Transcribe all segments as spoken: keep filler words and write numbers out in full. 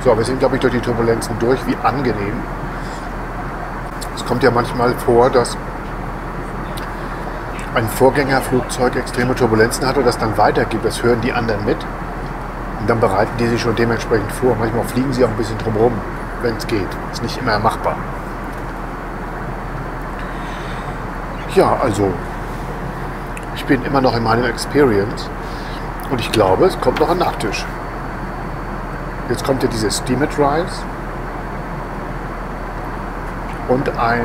So, wir sind, glaube ich, durch die Turbulenzen durch. Wie angenehm. Es kommt ja manchmal vor, dass ein Vorgängerflugzeug extreme Turbulenzen hat und das dann weitergibt. Das hören die anderen mit. Und dann bereiten die sich schon dementsprechend vor. Manchmal fliegen sie auch ein bisschen drumherum, wenn es geht. Ist nicht immer machbar. Ja, also ich bin immer noch in meinem Experience und ich glaube, es kommt noch ein Nachtisch. Jetzt kommt ja dieses Steamed Rice und ein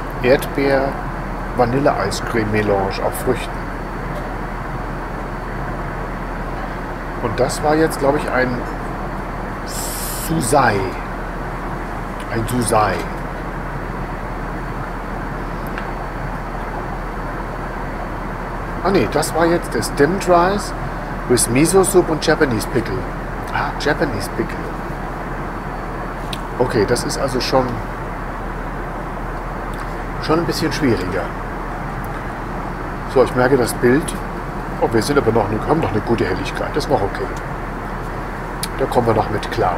Erdbeer-Vanille-Eiscreme-Melange auf Früchten. Und das war jetzt, glaube ich, ein Susai. Ein Susai. Ah ne, das war jetzt der Steamed Rice with Miso Soup und Japanese Pickle. Ah, Japanese Pickle. Okay, das ist also schon, schon ein bisschen schwieriger. So, ich merke das Bild. Oh, wir sind aber noch, haben noch eine gute Helligkeit. Das ist noch okay. Da kommen wir noch mit klar.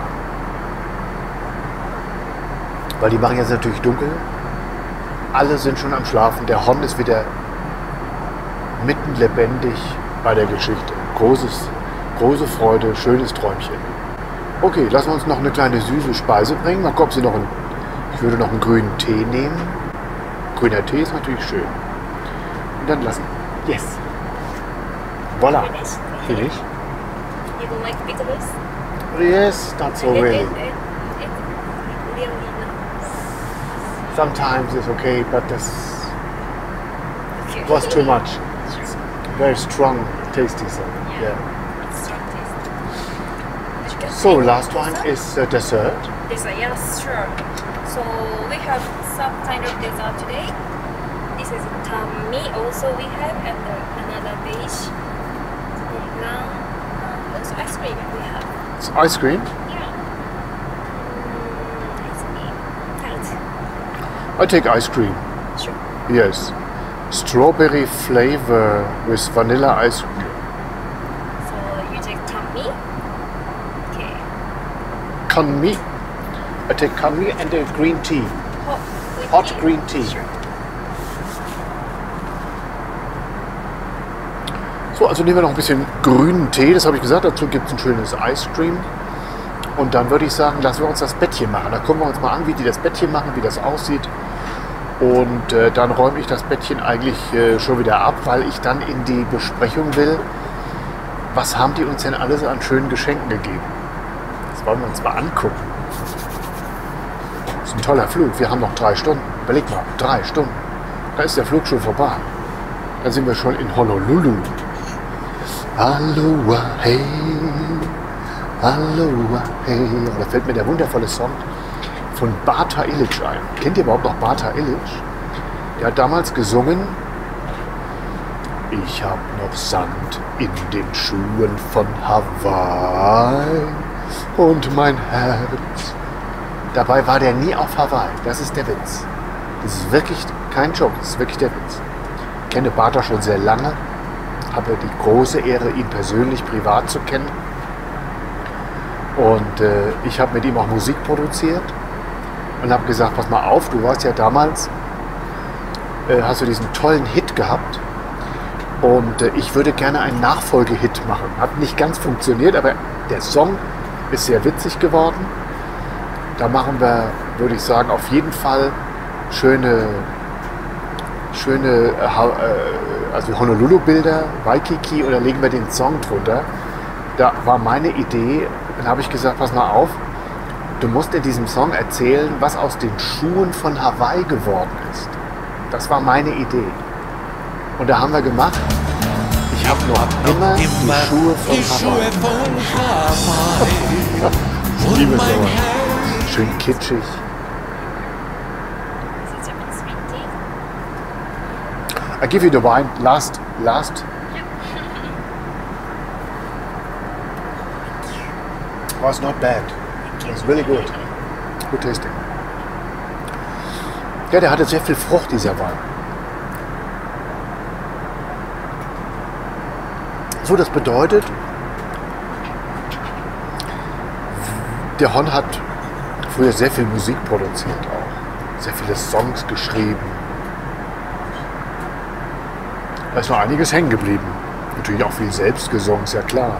Weil die machen jetzt natürlich dunkel. Alle sind schon am Schlafen. Der Hon ist wieder mitten lebendig bei der Geschichte. Großes, große Freude, schönes Träumchen. Okay, lassen wir uns noch eine kleine süße Speise bringen. Mal gucken, ob Sie noch einen, ich würde noch einen grünen Tee nehmen. Grüner Tee ist natürlich schön. Und dann lassen. Yes. Voilà. Finish. Finish. You don't like pickles? Yes, not so It- really. it- it- it really not. Sometimes it's okay, but this Okay. was too much. Very strong, tasty so. Yeah. It's strong taste. You can So take last one dessert? is uh, dessert. Dessert, yes, sure. So we have some kind of dessert today. This is tammi also we have, and uh, another beige, Mont Blanc, and also ice cream we have. It's ice cream. Yeah. Mm, ice cream. Tight. I take ice cream. Sure. Yes. Strawberry flavor with vanilla ice cream. So you take tammi. Okay. Kanmi. I take kanmi and a green tea. Hot, with Hot tea? green tea. Sure. So, also nehmen wir noch ein bisschen grünen Tee, das habe ich gesagt. Dazu gibt es ein schönes Ice Cream. Und dann würde ich sagen, lassen wir uns das Bettchen machen. Da gucken wir uns mal an, wie die das Bettchen machen, wie das aussieht. Und äh, dann räume ich das Bettchen eigentlich äh, schon wieder ab, weil ich dann in die Besprechung will. Was haben die uns denn alles an schönen Geschenken gegeben? Das wollen wir uns mal angucken. Das ist ein toller Flug. Wir haben noch drei Stunden. Überleg mal, drei Stunden. Da ist der Flug schon vorbei. Da sind wir schon in Honolulu. Aloha, hey, Aloha, hey. Und da fällt mir der wundervolle Song von Bata Illich ein. Kennt ihr überhaupt noch Bata Illich? Der hat damals gesungen: Ich hab noch Sand in den Schuhen von Hawaii und mein Herz. Dabei war der nie auf Hawaii. Das ist der Witz. Das ist wirklich kein Joke, das ist wirklich der Witz. Ich kenne Bata schon sehr lange. Habe die große Ehre, ihn persönlich privat zu kennen. Und äh, ich habe mit ihm auch Musik produziert und habe gesagt, pass mal auf, du warst ja damals, äh, hast du diesen tollen Hit gehabt und äh, ich würde gerne einen Nachfolgehit machen. Hat nicht ganz funktioniert, aber der Song ist sehr witzig geworden. Da machen wir, würde ich sagen, auf jeden Fall schöne, schöne äh, also Honolulu-Bilder, Waikiki, oder legen wir den Song drunter. Da war meine Idee, dann habe ich gesagt, pass mal auf, du musst in diesem Song erzählen, was aus den Schuhen von Hawaii geworden ist. Das war meine Idee. Und da haben wir gemacht, ich habe noch immer die Schuhe von Die Schuhe Hawaii. von Hawaii. Ich liebe Und es mein aber. Herz. Schön kitschig. This is Japanese sweet tea. I give you the wine last, last. Was not bad. It was really good. Good tasting. Ja, der hatte sehr viel Frucht, dieser Wein. So, das bedeutet, Der Hon hat früher sehr viel Musik produziert auch. Sehr viele Songs geschrieben. Da ist noch einiges hängen geblieben. Natürlich auch viel selbst gesungen, ist ja klar.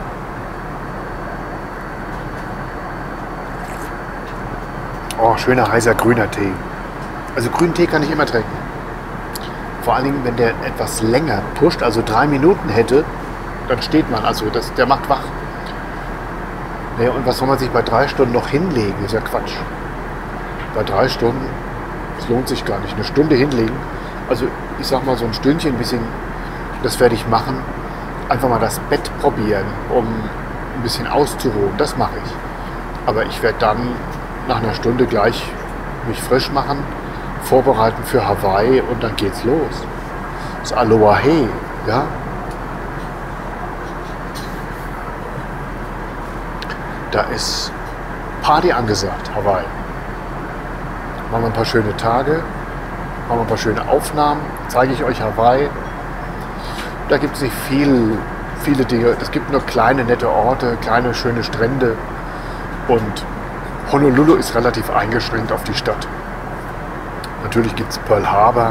Oh, schöner, heißer, grüner Tee. Also grünen Tee kann ich immer trinken. Vor allen Dingen, wenn der etwas länger pusht, also drei Minuten hätte, dann steht man. Also das, der macht wach. Naja, und was soll man sich bei drei Stunden noch hinlegen? Ist ja Quatsch. Bei drei Stunden, das lohnt sich gar nicht. Eine Stunde hinlegen. Also ich sag mal so ein Stündchen, ein bisschen das werde ich machen. Einfach mal das Bett probieren, um ein bisschen auszuruhen. Das mache ich. Aber ich werde dann nach einer Stunde gleich mich frisch machen, vorbereiten für Hawaii und dann geht's los. Das Aloha Hey, ja. Da ist Party angesagt, Hawaii. Machen wir ein paar schöne Tage, machen wir ein paar schöne Aufnahmen, zeige ich euch Hawaii. Da gibt es nicht viel, viele Dinge. Es gibt nur kleine, nette Orte, kleine, schöne Strände. Und Honolulu ist relativ eingeschränkt auf die Stadt. Natürlich gibt es Pearl Harbor.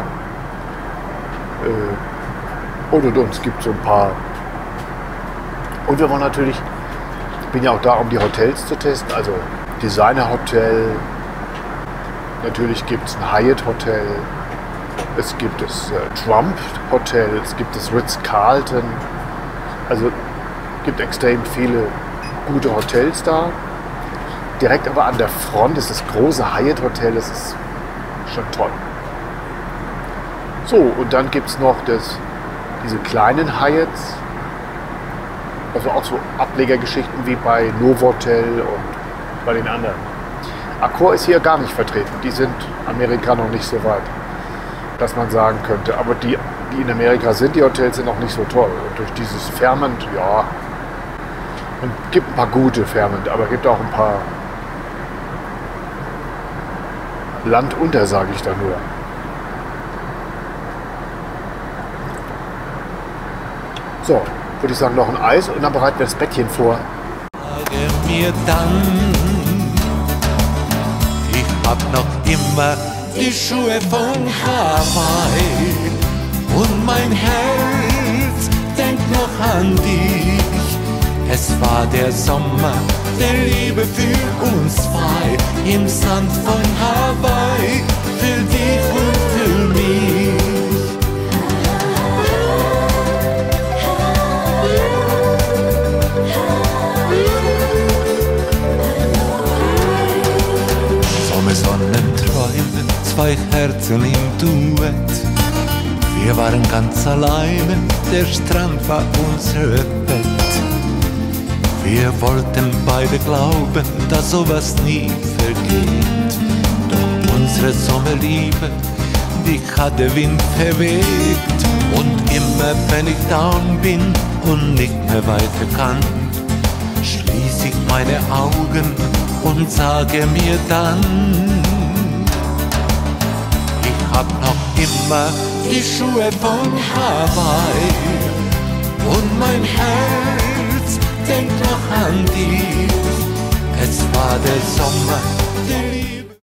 Äh, und und und. Es gibt so ein paar. Und wir wollen natürlich, ich bin ja auch da, um die Hotels zu testen. Also Designer Hotel. Natürlich gibt es ein Hyatt Hotel. Es gibt das äh, Trump Hotel, es gibt das Ritz-Carlton. Also gibt extrem viele gute Hotels da. Direkt aber an der Front ist das große Hyatt Hotel, das ist schon toll. So, und dann gibt es noch das, diese kleinen Hyatts. Also auch so Ablegergeschichten wie bei Novotel und bei den anderen. Accor ist hier gar nicht vertreten. Die sind Amerika noch nicht so weit, dass man sagen könnte. Aber die, die in Amerika sind, die Hotels sind auch nicht so toll. Und durch dieses Fairmont, ja, es gibt ein paar gute Fairmont, aber es gibt auch ein paar Land unter, sage ich da nur. So, würde ich sagen, noch ein Eis und dann bereiten wir das Bettchen vor. Sage mir dann, ich hab noch immer die Schuhe von Hawaii und mein Herz denkt noch an dich. Es war der Sommer der Liebe für uns zwei im Sand von Hawaii, für dich und für mich. Sonnenträume, zwei Herzen im Duett. Wir waren ganz alleine, der Strand war unser Bett. Wir wollten beide glauben, dass sowas nie vergeht. Doch unsere Sommerliebe, die hat der Wind verweht. Und immer wenn ich down bin und nicht mehr weiter kann, schließ ich meine Augen und sage mir dann, ich hab noch immer die Schuhe von Hawaii und mein Herz denkt noch an dich. Es war der Sommer